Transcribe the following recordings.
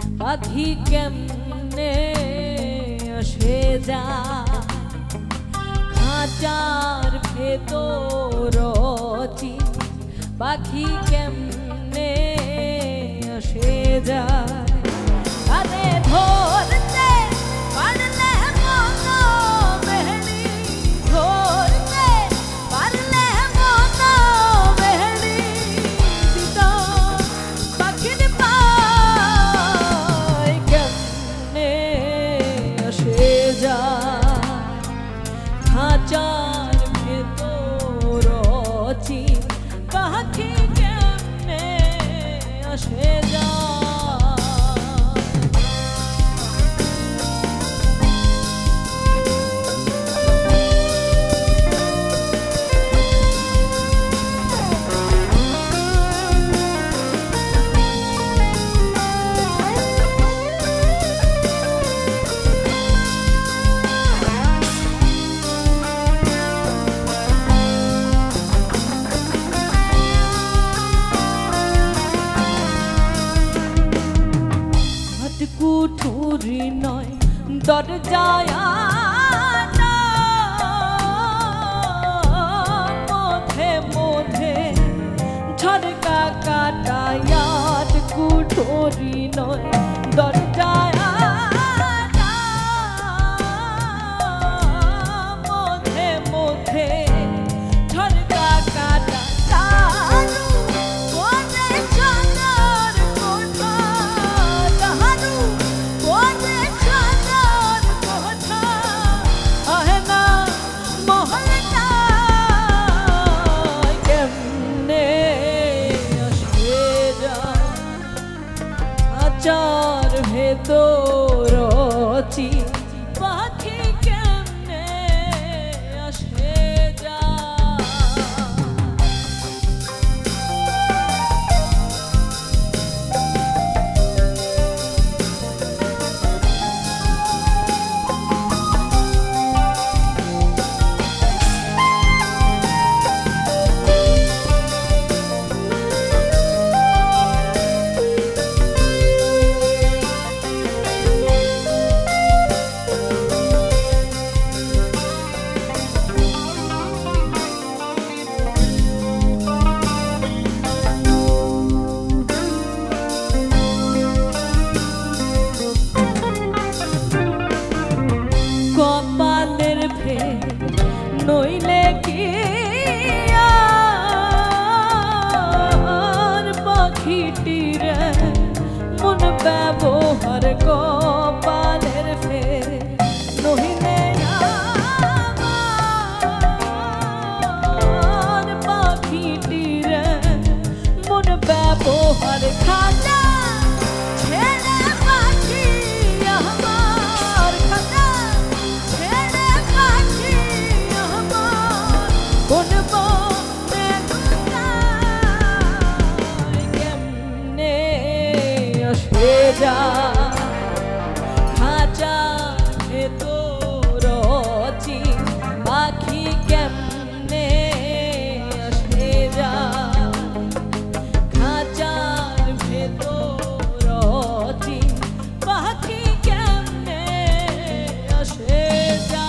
পাখি কেমনে আসে যায় খাঁচার ভেতর চিন পাখি কেমনে আসে যায় আরে ধরতে পারলে মনো মেহরি ধরতে পারলে মনো মেহরি দিতা পাখির পায় কেমনে আসে যায় খাঁচার ভেতর চিন পাখি কেমনে আসে যায় কুঠুরি নয় দরজায় মধ্যে মধ্যে ঝরকা কাটায়াত কুঠুরি নয় দরজায় মধ্যে মধ্যে ঝরকা কাটা চার ভেতর চিন পাখি কেমনে আসে যায় কপালের ভেদ নইলে কি আর পাখিটিরে মন ব্যবহার কপালের ভেদ নইলে আর পাখিটিরে মন ব্যবহার খাজা ছেড়ে পাখি আমার খাজা ছেড়ে পাখি আমার কোন বনে কেমনে আসে যায় খাঁচা ভেতর চিন পাখি কেমনে আসে যায় খাঁচার ভেতর চিন পাখি কেমনে আসে যায়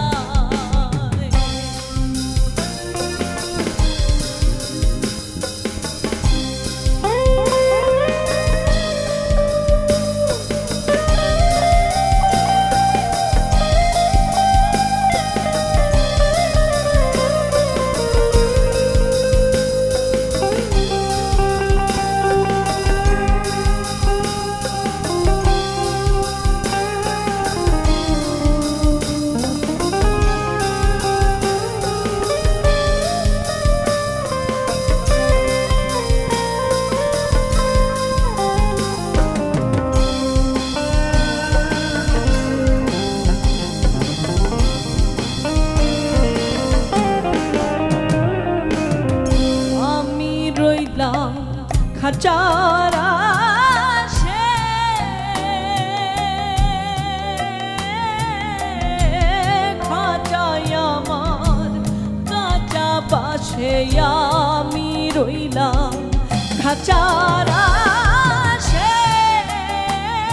খাঁচার আশে খাঁচায় আমার কাঁচা পাশে আমি রইলাম খাঁচার আশে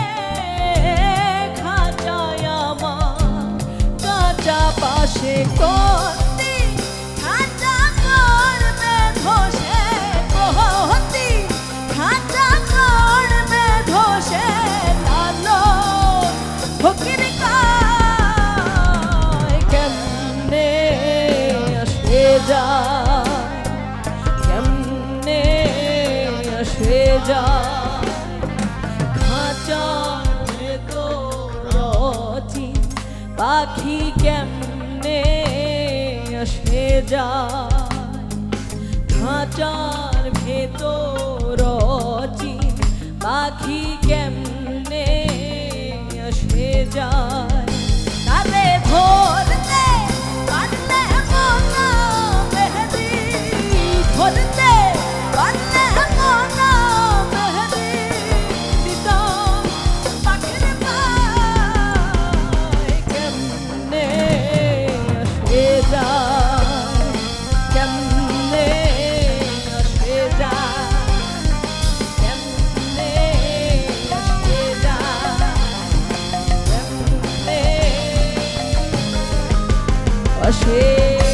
পাখি কেমনে আসে যায় খাঁচার ভেতর অচিন পাখি কেমনে আসে যায় তারে ধরতে পারলে মনা মেহেদি ধরতে পারলে মনা মেহেদি দিতা পাখির পায় কেমনে আসে যায় কেমনে আসে যায় কেমনে আসে যায় কেমনে আসে